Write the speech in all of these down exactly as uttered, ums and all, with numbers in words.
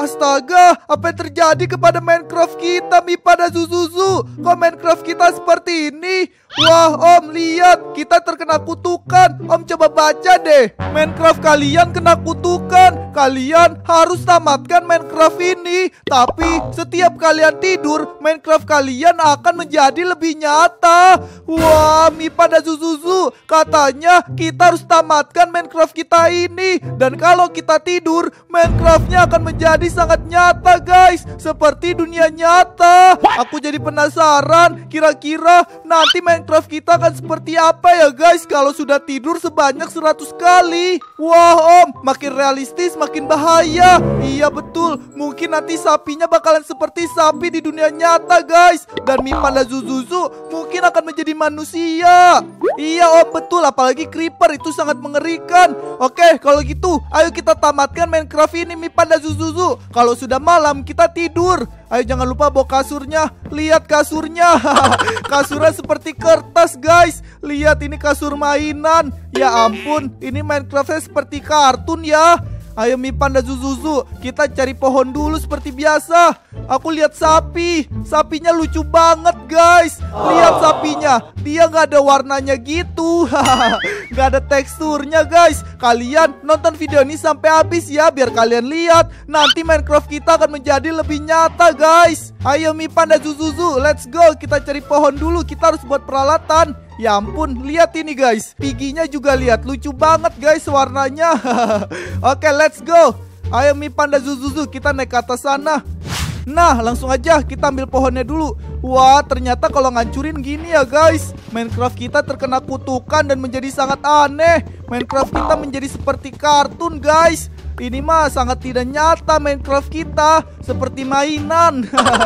Astaga, apa yang terjadi kepada Minecraft kita, Mipan dan Zuzuzu? Kok Minecraft kita seperti ini? Wah, Om, lihat, kita terkena kutukan. Om coba baca deh. Minecraft kalian kena kutukan. Kalian harus tamatkan Minecraft ini. Tapi setiap kalian tidur, Minecraft kalian akan menjadi lebih nyata. Wah, Mipan dan Zuzuzu, katanya kita harus tamatkan Minecraft kita ini. Dan kalau kita tidur, Minecraftnya akan menjadi sangat nyata, guys. Seperti dunia nyata. Aku jadi penasaran, kira-kira nanti Minecraft kita akan seperti apa ya, guys, kalau sudah tidur sebanyak seratus kali. Wah, Om, makin realistis makin bahaya. Iya betul, mungkin nanti sapinya bakalan seperti sapi di dunia nyata, guys. Dan Mipan dan Zuzuzu mungkin akan menjadi manusia. Iya, Om, betul, apalagi creeper itu sangat mengerikan. Oke, kalau gitu ayo kita tamatkan Minecraft ini, Mipan dan Zuzuzu. Kalau sudah malam kita tidur. Ayo jangan lupa bawa kasurnya. Lihat kasurnya. Kasurnya seperti kertas, guys. Lihat, ini kasur mainan. Ya ampun, ini Minecraftnya seperti kartun ya. Ayo Mipan dan Zuzuzu, kita cari pohon dulu seperti biasa. Aku lihat sapi. Sapinya lucu banget, guys. Lihat sapinya, dia nggak ada warnanya gitu. Nggak ada teksturnya, guys. Kalian nonton video ini sampai habis ya, biar kalian lihat nanti Minecraft kita akan menjadi lebih nyata, guys. Ayo Mipan dan Zuzuzu, let's go. Kita cari pohon dulu, kita harus buat peralatan. Ya ampun, lihat ini, guys. Piginya juga lihat, lucu banget, guys, warnanya. Oke, let's go. Ayo Mipan dan Zuzuzu, kita naik ke atas sana. Nah, langsung aja kita ambil pohonnya dulu. Wah, ternyata kalau ngancurin gini ya, guys. Minecraft kita terkena kutukan dan menjadi sangat aneh. Minecraft kita menjadi seperti kartun, guys. Ini mah sangat tidak nyata Minecraft kita, seperti mainan.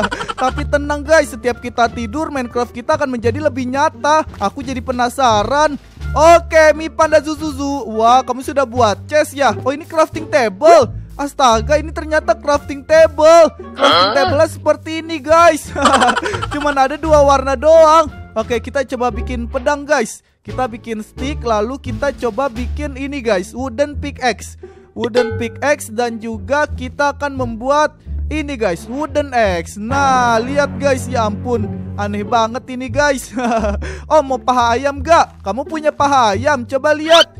Tapi tenang, guys, setiap kita tidur Minecraft kita akan menjadi lebih nyata. Aku jadi penasaran. Oke, Mipan dan Zuzuzu, wah, kamu sudah buat chest ya? Oh, ini crafting table. Astaga, ini ternyata crafting table. Crafting table seperti ini, guys. Cuman ada dua warna doang. Oke, kita coba bikin pedang, guys. Kita bikin stick, lalu kita coba bikin ini, guys, wooden pickaxe. Wooden pickaxe, dan juga kita akan membuat ini, guys, wooden axe. Nah, lihat, guys, ya ampun, aneh banget ini, guys. Oh, mau paha ayam gak? Kamu punya paha ayam? Coba lihat.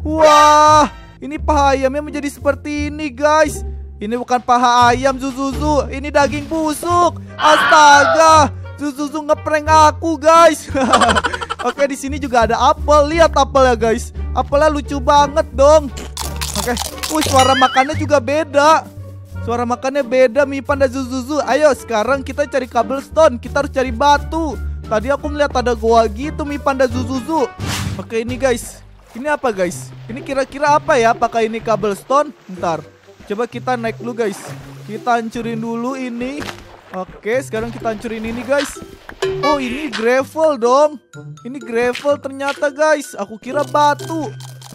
Wah, ini paha ayamnya menjadi seperti ini, guys. Ini bukan paha ayam, Zuzuzu, ini daging busuk. Astaga, Zuzuzu ngeprank aku, guys. Oke, di sini juga ada apel. Lihat apelnya, guys. Apelnya lucu banget dong. Oke, wih, suara makannya juga beda. Suara makannya beda, Mipan dan Zuzuzu. Ayo, sekarang kita cari cobblestone. Kita harus cari batu. Tadi aku melihat ada goa gitu, Mipan dan Zuzuzu. Oke, ini, guys. Ini apa, guys? Ini kira-kira apa ya? Apakah ini cobblestone? Ntar, coba kita naik dulu, guys. Kita hancurin dulu ini. Oke, sekarang kita hancurin ini, guys. Oh, ini gravel dong. Ini gravel ternyata, guys. Aku kira batu.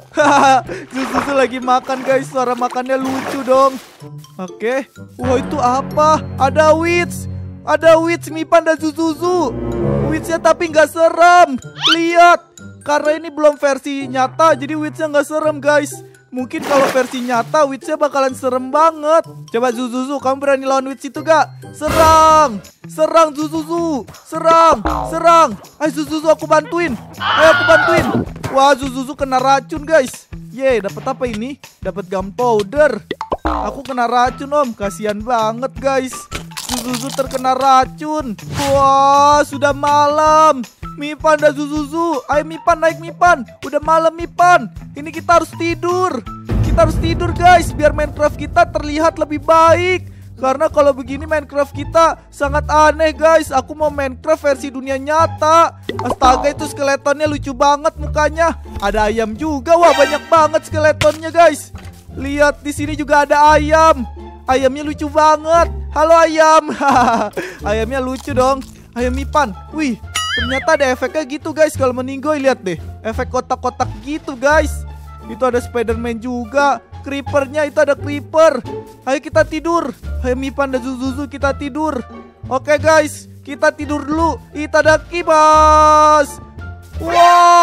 Zuzuzu lagi makan, guys. Suara makannya lucu dong. Oke. Wah, itu apa? Ada witch. Ada witch, Mipan dan Zuzuzu. Witchnya tapi nggak serem. Lihat. Karena ini belum versi nyata, jadi witchnya nggak serem, guys. Mungkin kalau versi nyata witchnya bakalan serem banget. Coba Zuzuzu, kamu berani lawan witch itu gak? Serang. Serang Zuzuzu. Serang. Serang. Ayo Zuzuzu, aku bantuin. Ayo aku bantuin. Wah, Zuzuzu kena racun, guys. Yeay, dapat apa ini? Dapat gunpowder. Aku kena racun, Om. Kasihan banget, guys. Zuzuzu terkena racun. Wah, sudah malam. Mipan dan Zuzuzu, ayo Mipan, naik Mipan. Udah malam, Mipan. Ini kita harus tidur. Kita harus tidur, guys, biar Minecraft kita terlihat lebih baik. Karena kalau begini Minecraft kita sangat aneh, guys. Aku mau Minecraft versi dunia nyata. Astaga, itu skeletonnya lucu banget mukanya. Ada ayam juga. Wah, banyak banget skeletonnya, guys. Lihat, di sini juga ada ayam. Ayamnya lucu banget. Halo ayam. Ayamnya lucu dong. Ayam Mipan. Wih, ternyata ada efeknya gitu, guys. Kalau meninggoy, lihat deh. Efek kotak-kotak gitu, guys. Itu ada Spiderman juga. Creepernya itu ada creeper. Ayo kita tidur. Ayo Mipan dan Zuzuzu, kita tidur. Oke, guys, kita tidur dulu. Itadakimasu. Wah,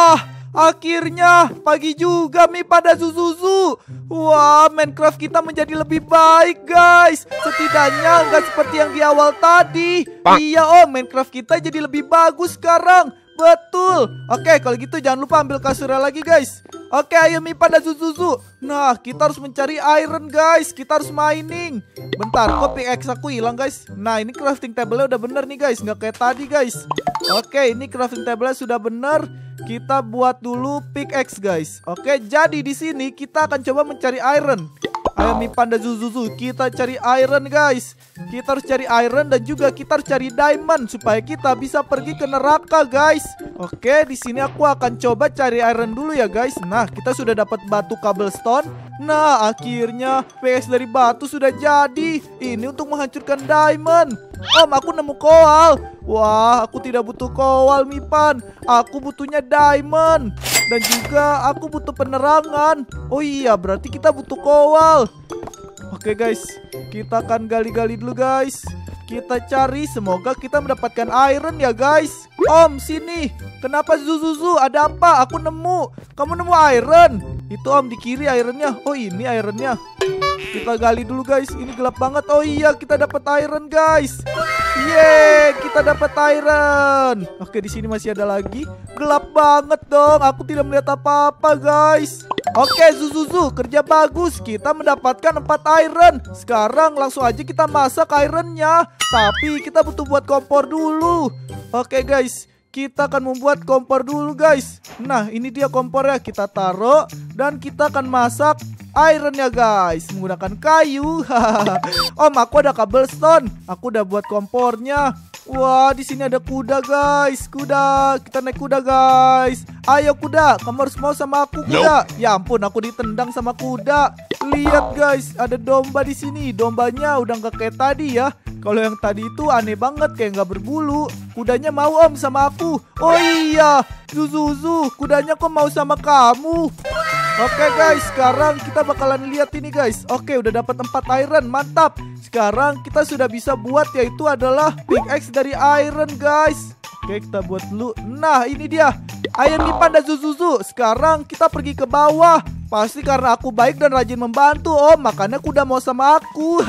akhirnya pagi juga Mipan dan Zuzuzu. Wah, Minecraft kita menjadi lebih baik guys. Setidaknya nggak seperti yang di awal tadi. Iya om, Minecraft kita jadi lebih bagus sekarang. Betul. Oke, kalau gitu jangan lupa ambil kasurnya lagi guys. Oke, ayo Mipan dan Zuzuzu. Nah, kita harus mencari iron guys. Kita harus mining. Bentar, kok pickaxe aku hilang guys? Nah, ini crafting table-nya udah bener nih guys, nggak kayak tadi guys. Oke, ini crafting table-nya sudah bener. Kita buat dulu pickaxe guys. Oke, jadi di sini kita akan coba mencari iron. Ayo Mipan dan Zuzuzu, kita cari iron guys. Kita harus cari iron dan juga kita harus cari diamond supaya kita bisa pergi ke neraka guys. Oke, di sini aku akan coba cari iron dulu ya guys. Nah, kita sudah dapat batu cobblestone. Nah, akhirnya P S dari batu sudah jadi. Ini untuk menghancurkan diamond. Om, aku nemu koal. Wah, aku tidak butuh koal Mipan. Aku butuhnya diamond. Dan juga aku butuh penerangan. Oh iya, berarti kita butuh koal. Oke guys, kita akan gali-gali dulu guys. Kita cari, semoga kita mendapatkan iron ya guys. Om, sini. Kenapa Zuzuzu? Ada apa? Aku nemu. Kamu nemu iron? Itu om, di kiri ironnya. Oh ini ironnya. Kita gali dulu guys. Ini gelap banget. Oh iya, kita dapat iron guys. Yeay, kita dapat iron. Oke, di sini masih ada lagi. Gelap banget dong. Aku tidak melihat apa-apa guys. Oke Zuzuzu, kerja bagus. Kita mendapatkan empat iron. Sekarang langsung aja kita masak ironnya. Tapi kita butuh buat kompor dulu. Oke guys, kita akan membuat kompor dulu guys. Nah, ini dia kompornya. Kita taruh dan kita akan masak ironnya guys menggunakan kayu. Om, aku ada cobblestone. Aku udah buat kompornya. Wah, di sini ada kuda guys. Kuda, kita naik kuda guys. Ayo kuda, kamu harus mau sama aku kuda. Nope. Ya ampun, aku ditendang sama kuda. Lihat guys, ada domba di sini. Dombanya udah nggak kayak tadi ya. Kalau yang tadi itu aneh banget, kayak nggak berbulu. Kudanya mau om sama aku. Oh iya, Zuzuzu, kudanya kok mau sama kamu? Oke guys, sekarang kita bakalan lihat ini guys. Oke, udah dapat empat iron, mantap. Sekarang kita sudah bisa buat, yaitu adalah pickaxe dari iron guys. Oke, kita buat dulu. Nah, ini dia. Ayo Mipan dan Zuzuzu, sekarang kita pergi ke bawah. Pasti karena aku baik dan rajin membantu om, makanya kuda mau sama aku.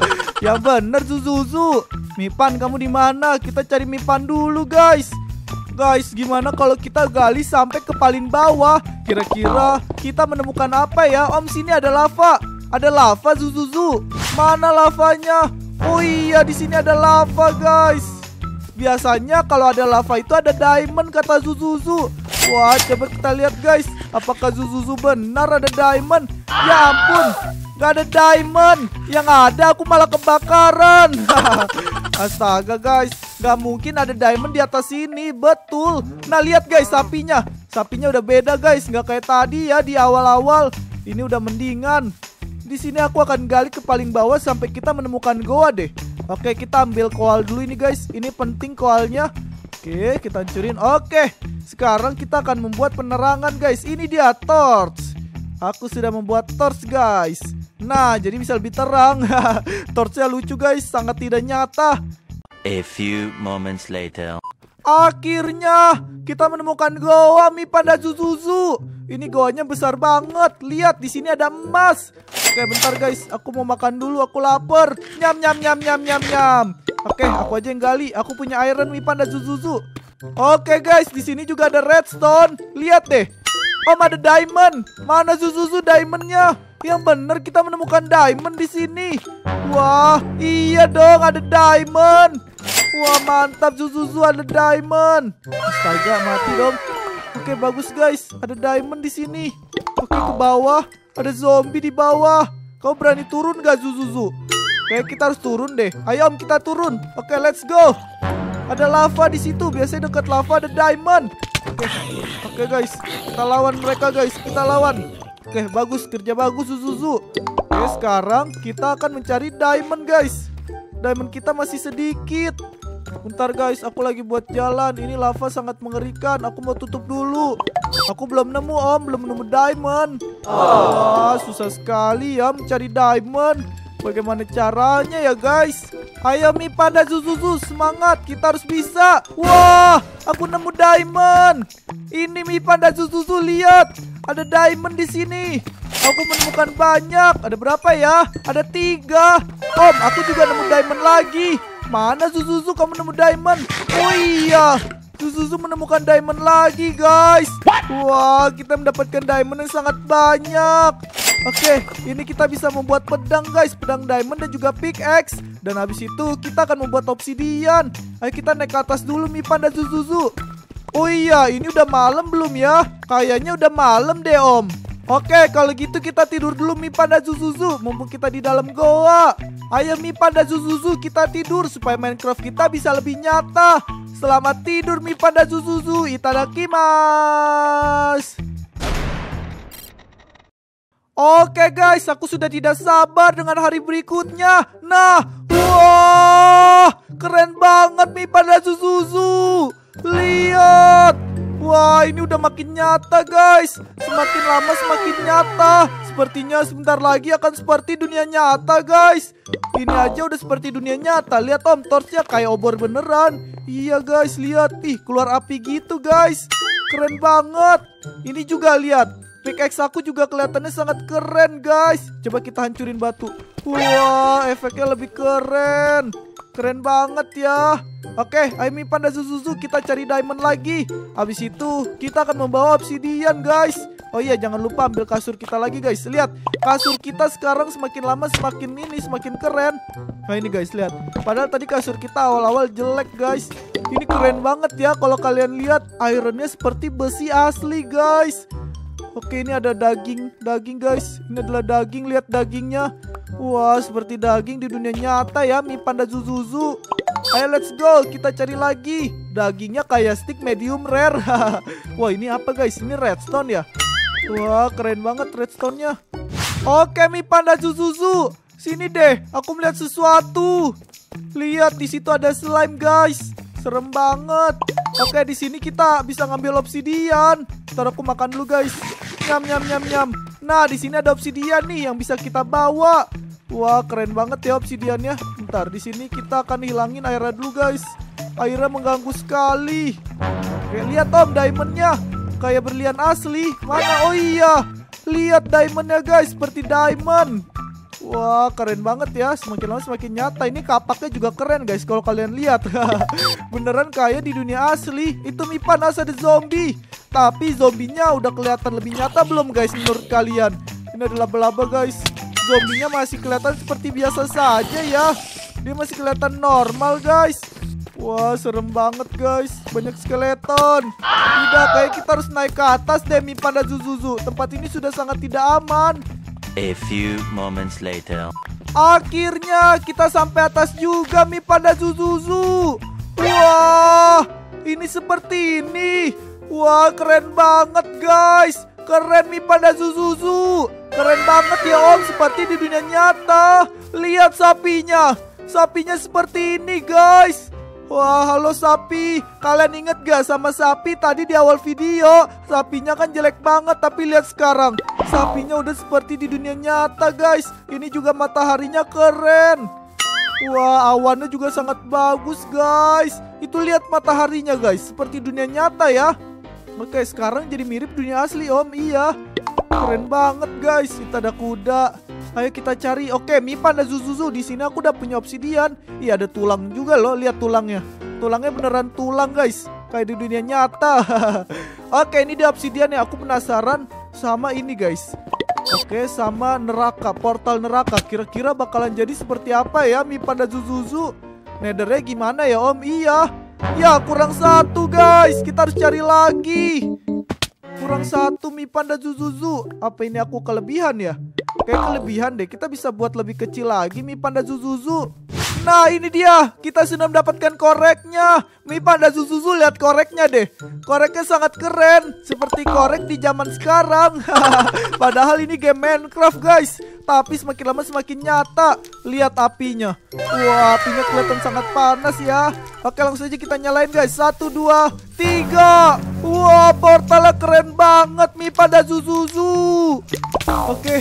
Ya bener Zuzuzu. Mipan, kamu di mana? Kita cari Mipan dulu guys. Guys, gimana kalau kita gali sampai ke paling bawah? Kira-kira kita menemukan apa ya? Om, sini ada lava. Ada lava Zuzuzu. Mana lavanya? Oh iya, di sini ada lava guys. Biasanya kalau ada lava itu ada diamond kata Zuzuzu. Wah, coba kita lihat guys. Apakah Zuzuzu benar ada diamond? Ya ampun, gak ada diamond. Yang ada aku malah kebakaran. Astaga guys, gak mungkin ada diamond di atas sini. Betul. Nah lihat guys, sapinya. Sapinya udah beda guys, gak kayak tadi ya di awal-awal. Ini udah mendingan. Di sini aku akan gali ke paling bawah sampai kita menemukan goa deh. Oke, kita ambil koal dulu ini guys. Ini penting koalnya. Oke, kita hancurin. Oke, sekarang kita akan membuat penerangan guys. Ini dia torch. Aku sudah membuat torch guys. Nah, jadi bisa lebih terang. Torchnya lucu guys, sangat tidak nyata. A few moments later. Akhirnya kita menemukan goa Mipan dan Zuzuzu. Ini goanya besar banget. Lihat, di sini ada emas. Oke, bentar guys, aku mau makan dulu. Aku lapar. Nyam nyam nyam nyam nyam nyam. Oke, aku aja yang gali. Aku punya iron Mipan dan Zuzuzu. Oke guys, di sini juga ada redstone. Lihat deh. Om, ada diamond. Mana Zuzuzu diamondnya? Yang bener kita menemukan diamond di sini. Wah, iya dong, ada diamond. Wah, mantap Zuzuzu, ada diamond. Astaga, mati dong. Oke, bagus guys, ada diamond di sini. Oke, ke bawah. Ada zombie di bawah. Kau berani turun gak Zuzuzu? Oke, kita harus turun deh. Ayo om, kita turun. Oke, let's go. Ada lava di situ. Biasanya dekat lava ada diamond. Oke, oke guys, kita lawan mereka guys. Kita lawan. Oke, bagus, kerja bagus Zuzuzu. Oke, sekarang kita akan mencari diamond guys. Diamond kita masih sedikit. Bentar guys, aku lagi buat jalan. Ini lava sangat mengerikan. Aku mau tutup dulu. Aku belum nemu om, belum nemu diamond. Wah, susah sekali ya mencari diamond. Bagaimana caranya ya guys? Ayo Mi Panda Zuzuzu, semangat, kita harus bisa. Wah, aku nemu diamond. Ini Mi Panda Zuzuzu, lihat, ada diamond di sini. Aku menemukan banyak. Ada berapa ya? Ada tiga. Om, aku juga nemu diamond lagi. Mana Zuzuzu, kamu nemu diamond? Oh iya, Zuzuzu menemukan diamond lagi guys. Wah, kita mendapatkan diamond yang sangat banyak. Oke, ini kita bisa membuat pedang guys, pedang diamond dan juga pickaxe. Dan habis itu kita akan membuat obsidian. Ayo kita naik ke atas dulu Mi Panda Zuzuzu. Oh iya, ini udah malam belum ya? Kayaknya udah malam deh Om. Oke, kalau gitu kita tidur dulu Mi Panda Zuzuzu, mumpung kita di dalam goa. Ayo Mi Panda Zuzuzu, kita tidur supaya Minecraft kita bisa lebih nyata. Selamat tidur Mi Panda Zuzuzu, itadakimasu. Oke guys, aku sudah tidak sabar dengan hari berikutnya. Nah, wah, keren banget Mi Panda Zuzuzu. Lihat. Wah, ini udah makin nyata guys. Semakin lama semakin nyata. Sepertinya sebentar lagi akan seperti dunia nyata guys. Ini aja udah seperti dunia nyata. Lihat Om, torchnya kayak obor beneran. Iya guys, lihat. Ih, keluar api gitu guys. Keren banget. Ini juga lihat. Pickaxe aku juga kelihatannya sangat keren guys. Coba kita hancurin batu. Wah, efeknya lebih keren. Keren banget ya. Oke, ayo Mi Panda Zuzuzu, kita cari diamond lagi. Habis itu kita akan membawa obsidian guys. Oh iya, jangan lupa ambil kasur kita lagi guys. Lihat, kasur kita sekarang semakin lama semakin ini, semakin keren. Nah ini guys, lihat. Padahal tadi kasur kita awal-awal jelek guys. Ini keren banget ya. Kalau kalian lihat, ironnya seperti besi asli guys. Oke, ini ada daging, daging guys. Ini adalah daging, lihat dagingnya. Wah, seperti daging di dunia nyata ya Mi Panda Zuzuzu. Ayo let's go, kita cari lagi. Dagingnya kayak stick medium rare. Wah, ini apa guys? Ini redstone ya? Wah, keren banget redstone-nya. Oke Mi Panda Zuzuzu, sini deh, aku melihat sesuatu. Lihat, di situ ada slime guys. Serem banget. Oke, di sini kita bisa ngambil obsidian. Ntar aku makan dulu guys. Nyam nyam nyam nyam. Nah, di sini ada obsidian nih yang bisa kita bawa. Wah, keren banget ya obsidiannya. Ntar di sini kita akan hilangin airnya dulu guys. Airnya mengganggu sekali. Oke, lihat Om, diamondnya kayak berlian asli. Mana? Oh iya, lihat diamondnya guys, seperti diamond. Wah, keren banget ya. Semakin lama semakin nyata. Ini kapaknya juga keren guys, kalau kalian lihat. Beneran kayak di dunia asli. Itu Mi Panda ada zombie. Tapi zombinya udah kelihatan lebih nyata belum guys menurut kalian? Ini adalah laba-laba guys. Zombinya masih kelihatan seperti biasa saja ya. Dia masih kelihatan normal guys. Wah, serem banget guys. Banyak skeleton. Udah, kayak kita harus naik ke atas deh Mi Panda Zuzuzu. Tempat ini sudah sangat tidak aman. A few moments later. Akhirnya kita sampai atas juga Mi Panda Zuzuzu. Wah, ini seperti ini. Wah, keren banget guys. Keren Mi Panda Zuzuzu. Keren banget ya Om, seperti di dunia nyata. Lihat sapinya. Sapinya seperti ini guys. Wah, halo sapi. Kalian inget gak sama sapi tadi di awal video? Sapinya kan jelek banget, tapi lihat sekarang. Sapinya udah seperti di dunia nyata guys. Ini juga mataharinya keren. Wah, awannya juga sangat bagus guys. Itu lihat mataharinya guys, seperti dunia nyata ya. Oke, sekarang jadi mirip dunia asli Om. Iya, keren banget guys. Kita ada kuda. Ayo kita cari. Oke, Mi Panda Zuzuzu, di sini aku udah punya obsidian. Iya, ada tulang juga loh. Lihat tulangnya. Tulangnya beneran tulang guys, kayak di dunia nyata. Oke, ini di obsidian ya. Aku penasaran sama ini guys. Oke, sama neraka, portal neraka. Kira-kira bakalan jadi seperti apa ya Mi Panda Zuzuzu? Nethernya gimana ya Om? Iya. Ya, kurang satu guys. Kita harus cari lagi. Kurang satu Mi Panda Zuzuzu. Apa ini aku kelebihan ya? Kayak kelebihan deh. Kita bisa buat lebih kecil lagi Mi Panda Zuzuzu. Nah, ini dia. Kita sudah mendapatkan koreknya. Mi Panda Zuzuzu, lihat koreknya deh. Koreknya sangat keren. Seperti korek di zaman sekarang. Padahal ini game Minecraft guys. Tapi semakin lama semakin nyata. Lihat apinya. Wah, apinya kelihatan sangat panas ya. Oke, langsung aja kita nyalain guys. Satu, dua, tiga. Wah, portalnya keren banget Mi Panda Zuzuzu. Oke,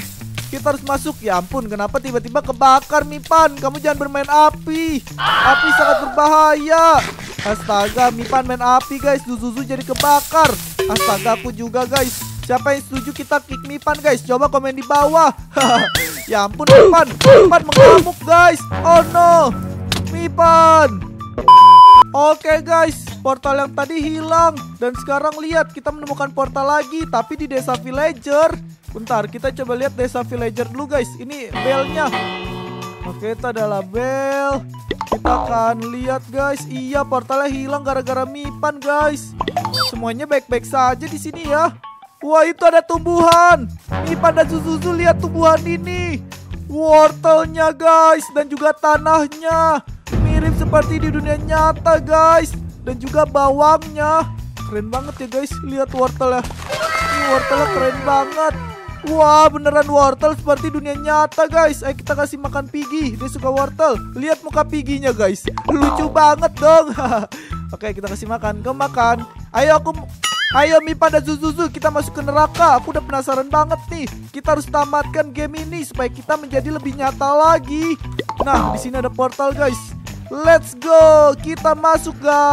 Kita harus masuk. Ya ampun, kenapa tiba-tiba kebakar Mipan? Kamu jangan bermain api. Api sangat berbahaya. Astaga, Mipan main api guys. Zuzuzu jadi kebakar. Astaga, aku juga guys. Siapa yang setuju kita kick Mipan guys? Coba komen di bawah. Ya ampun, Mipan. Mipan mengamuk guys. Oh no, Mipan. Oke guys, portal yang tadi hilang. Dan sekarang lihat, kita menemukan portal lagi, tapi di desa villager. Bentar, kita coba lihat desa villager dulu guys. Ini belnya. Oke, itu adalah bel. Kita akan lihat guys. Iya, portalnya hilang gara-gara Mipan guys. Semuanya baik-baik saja di sini ya. Wah, itu ada tumbuhan. Mipan dan Zuzuzu, lihat tumbuhan ini. Wortelnya guys, dan juga tanahnya mirip seperti di dunia nyata guys. Dan juga bawangnya. Keren banget ya guys, lihat wortelnya. Ini wortelnya keren banget. Wah, beneran wortel seperti dunia nyata guys. Ayo kita kasih makan Piggy, dia suka wortel. Lihat muka Piggy-nya guys, lucu banget dong. Oke, kita kasih makan, kamu makan. Ayo aku Ayo Mipan dan Zuzuzu, kita masuk ke neraka. Aku udah penasaran banget nih. Kita harus tamatkan game ini supaya kita menjadi lebih nyata lagi. Nah, di sini ada portal guys. Let's go, kita masuk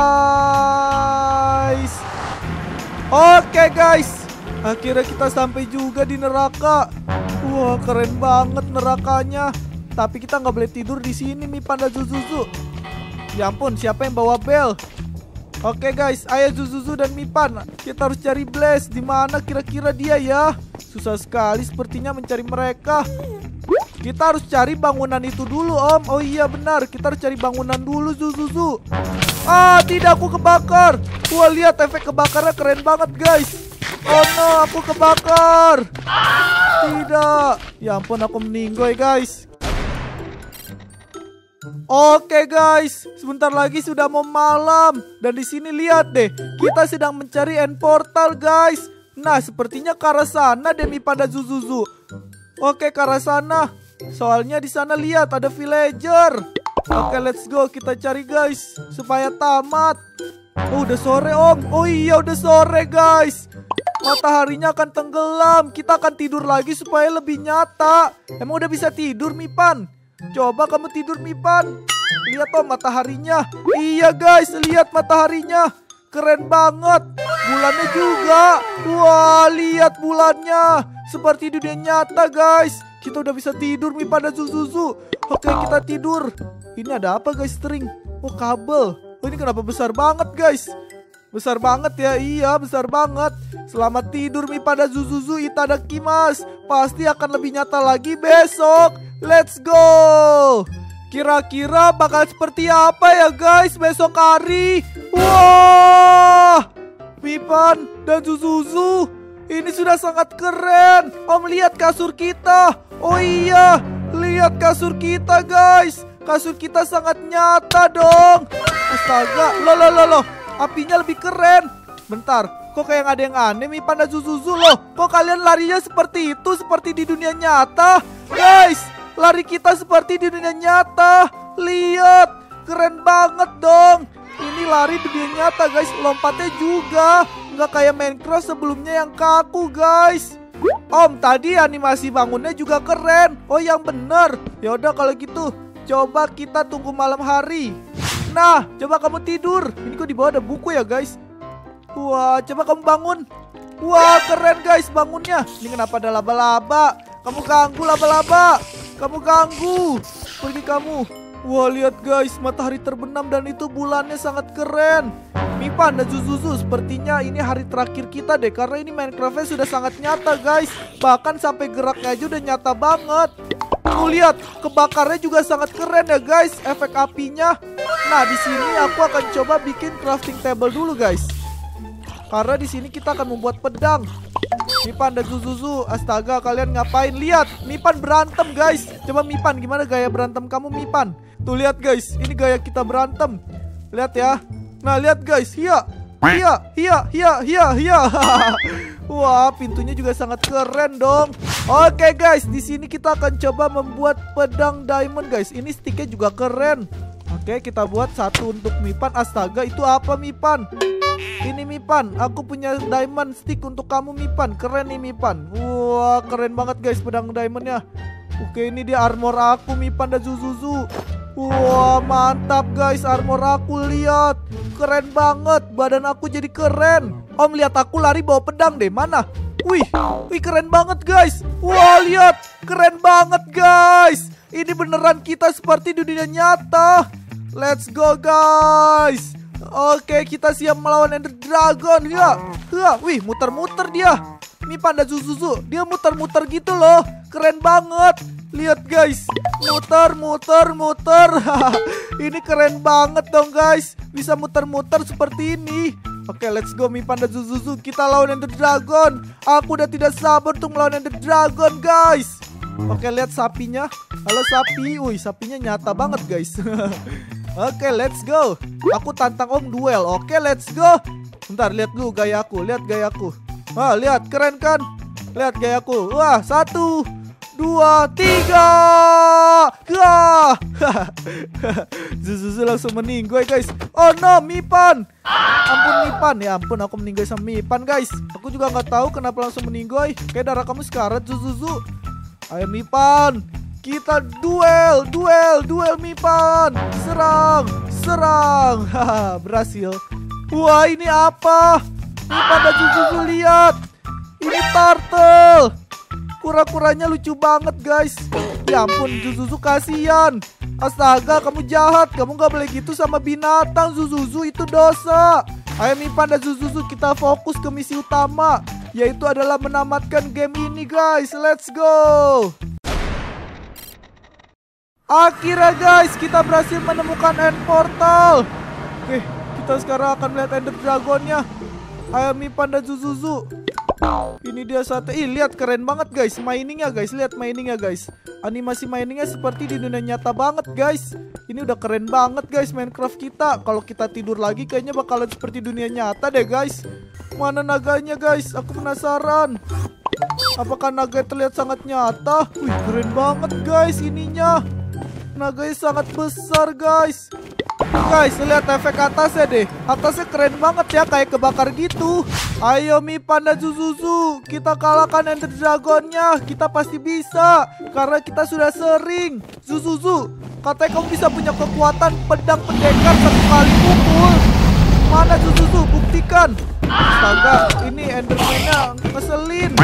guys. Oke guys, akhirnya kita sampai juga di neraka. Wah, keren banget nerakanya. Tapi kita nggak boleh tidur di sini Mipan dan Zuzuzu. Ya ampun, siapa yang bawa bel? Oke guys, ayo Zuzuzu dan Mipan, kita harus cari Blaze. Di mana kira-kira dia ya? Susah sekali sepertinya mencari mereka. Kita harus cari bangunan itu dulu om. Oh iya benar, kita harus cari bangunan dulu Zuzuzu. Ah, tidak, aku kebakar. Wah, lihat efek kebakarnya keren banget guys. Oh no, aku kebakar. Tidak. Ya ampun, aku meninggoy guys. Oke guys, sebentar lagi sudah mau malam. Dan di sini lihat deh, kita sedang mencari end portal guys. Nah, sepertinya ke arah sana deh Mipan dan Zuzuzu. Oke, ke arah sana. Soalnya di sana lihat ada villager. Oke, let's go, kita cari guys supaya tamat. Oh, udah sore om. Oh iya, udah sore guys. Mataharinya akan tenggelam. Kita akan tidur lagi supaya lebih nyata. Emang udah bisa tidur Mipan? Coba kamu tidur Mipan. Lihat om mataharinya. Iya guys, lihat mataharinya. Keren banget. Bulannya juga. Wah, lihat bulannya. Seperti dunia nyata guys. Kita udah bisa tidur Mipan dan Zuzuzu. Oke, kita tidur. Ini ada apa guys, string? Oh, kabel. Oh, ini kenapa besar banget guys? Besar banget ya, iya besar banget. Selamat tidur Mipan dan Zuzuzu, itadakimasu. Pasti akan lebih nyata lagi besok. Let's go. Kira-kira bakal seperti apa ya guys besok hari? Wah, Mipan dan Zuzuzu, ini sudah sangat keren. Om, lihat kasur kita. Oh iya, lihat kasur kita guys. Kasur kita sangat nyata dong. Astaga, loh loh loh loh. Apinya lebih keren. Bentar, kok kayak ada yang aneh Mipan dan Zuzuzu loh. Kok kalian larinya seperti itu, seperti di dunia nyata? Guys, lari kita seperti di dunia nyata. Lihat, keren banget dong. Ini lari di dunia nyata guys. Lompatnya juga nggak kayak Minecraft sebelumnya yang kaku guys. Om, tadi animasi bangunnya juga keren. Oh, yang bener. Yaudah kalau gitu, coba kita tunggu malam hari. Nah, coba kamu tidur. Ini kok di bawah ada buku ya guys. Wah, coba kamu bangun. Wah, keren guys bangunnya. Ini kenapa ada laba-laba? Kamu ganggu laba-laba. Kamu ganggu. Pergi kamu. Wah, lihat guys, matahari terbenam dan itu bulannya sangat keren. Mipan dan Zuzuzu, sepertinya ini hari terakhir kita deh. Karena ini Minecraftnya sudah sangat nyata guys. Bahkan sampai geraknya aja udah nyata banget. Tuh lihat, kebakarnya juga sangat keren ya guys, efek apinya. Nah, di sini aku akan coba bikin crafting table dulu guys. Karena di sini kita akan membuat pedang. Mipan dan Zuzuzu, astaga, kalian ngapain? Lihat, Mipan berantem guys. Coba Mipan, gimana gaya berantem kamu Mipan? Tuh lihat guys, ini gaya kita berantem. Lihat ya. Nah, lihat guys, hiya, hiya, hiya, hiya, hiya, hiya. Wah, pintunya juga sangat keren dong. Oke guys, di sini kita akan coba membuat pedang diamond guys. Ini sticknya juga keren. Oke, kita buat satu untuk Mipan. Astaga, itu apa Mipan? Ini Mipan, aku punya diamond stick untuk kamu Mipan. Keren nih Mipan. Wah, keren banget guys pedang diamondnya. Oke, ini dia armor aku Mipan dan Zuzuzu. Wah, mantap guys armor aku, lihat. Keren banget, badan aku jadi keren. Om, lihat aku lari bawa pedang deh, mana? Wih, wih keren banget guys. Wah, lihat, keren banget guys. Ini beneran kita seperti di dunia nyata. Let's go guys. Oke, kita siap melawan Ender Dragon ya. Ya, wih, muter-muter dia. Mipan dan Zuzuzu, dia muter-muter gitu loh. Keren banget. Lihat guys, muter, muter, muter. Ini keren banget dong guys. Bisa muter-muter seperti ini. Oke, let's go Mipan dan Zuzuzu. Kita lawan Ender Dragon. Aku udah tidak sabar untuk melawan Ender Dragon guys. Oke, lihat sapinya. Halo sapi. Wih, sapinya nyata banget guys. Oke, let's go. Aku tantang Om duel. Oke, let's go. Bentar, lihat dulu gayaku. Lihat gayaku. Wah, lihat keren kan? Lihat gayaku. Wah, satu, dua, tiga. Wah. Zuzuzu langsung meninggoy guys. Oh no, Mipan. Ampun Mipan. Ya ampun, aku meninggoy sama Mipan guys. Aku juga nggak tahu kenapa langsung meninggoy. Kayak darah kamu sekarat Zuzuzu. Ayo Mipan. Kita duel, duel, duel Mipan. Serang, serang. Haha, berhasil. Wah, ini apa? Mipan dan Zuzuzu lihat. Ini turtle. Kura-kuranya lucu banget guys. Ya ampun, Zuzuzu kasihan. Astaga, kamu jahat. Kamu gak boleh gitu sama binatang Zuzuzu, itu dosa. Ayo Mipan dan Zuzuzu, kita fokus ke misi utama, yaitu adalah menamatkan game ini guys. Let's go. Akhirnya guys, kita berhasil menemukan end portal. Oke, kita sekarang akan melihat Ender Dragonnya. Ayo Mipan dan Zuzuzu. Ini dia saatnya. Ih, lihat keren banget guys miningnya guys. Lihat miningnya guys. Animasi miningnya seperti di dunia nyata banget guys. Ini udah keren banget guys Minecraft kita. Kalau kita tidur lagi kayaknya bakalan seperti dunia nyata deh guys. Mana naganya guys? Aku penasaran. Apakah naga terlihat sangat nyata? Wih, keren banget guys ininya. Naganya sangat besar guys. Guys, lihat efek atasnya deh. Atasnya keren banget ya, kayak kebakar gitu. Ayo Mipan dan Zuzuzu, kita kalahkan Ender Dragonnya. Kita pasti bisa, karena kita sudah sering. Zuzuzu, katanya kamu bisa punya kekuatan pedang pendekar satu kali pukul. Mana Zuzuzu, buktikan. Astaga, ini Enderman-nya ngeselin.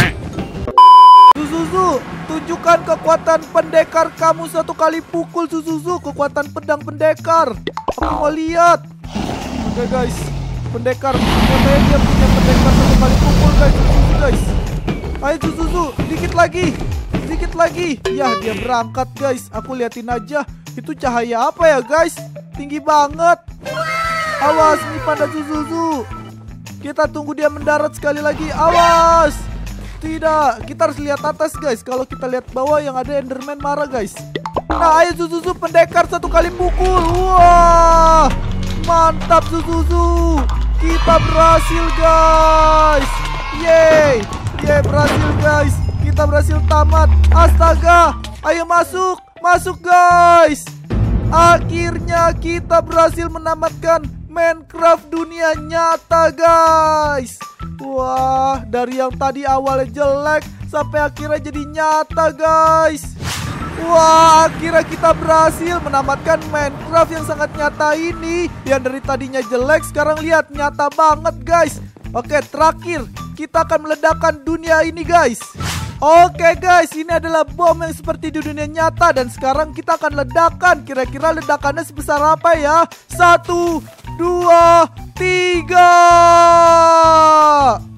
Zuzuzu, tunjukkan kekuatan pendekar kamu satu kali pukul Zuzuzu. Kekuatan pedang pendekar. Aku mau lihat. Oke guys, pendekar. Katanya dia punya pendekar satu kali pukul guys. Zuzuzu guys. Ayo Zuzuzu, dikit lagi. Dikit lagi. Ya, dia berangkat guys. Aku liatin aja. Itu cahaya apa ya guys? Tinggi banget. Awas Mipan dan Zuzuzu. Kita tunggu dia mendarat sekali lagi. Awas. Tidak, kita harus lihat atas guys. Kalau kita lihat bawah yang ada Enderman marah guys. Nah, ayo Zuzuzu pendekar satu kali pukul. Wah, mantap Zuzuzu. Kita berhasil guys. Yeay, yeay berhasil guys. Kita berhasil tamat. Astaga, ayo masuk, masuk guys. Akhirnya kita berhasil menamatkan Minecraft dunia nyata guys. Wah, dari yang tadi awalnya jelek sampai akhirnya jadi nyata guys. Wah, akhirnya kita berhasil menamatkan Minecraft yang sangat nyata ini. Yang dari tadinya jelek sekarang lihat nyata banget guys. Oke, terakhir kita akan meledakkan dunia ini guys. Oke guys, ini adalah bom yang seperti di dunia nyata. Dan sekarang kita akan ledakan. Kira-kira ledakannya sebesar apa ya? Satu, dua, tiga.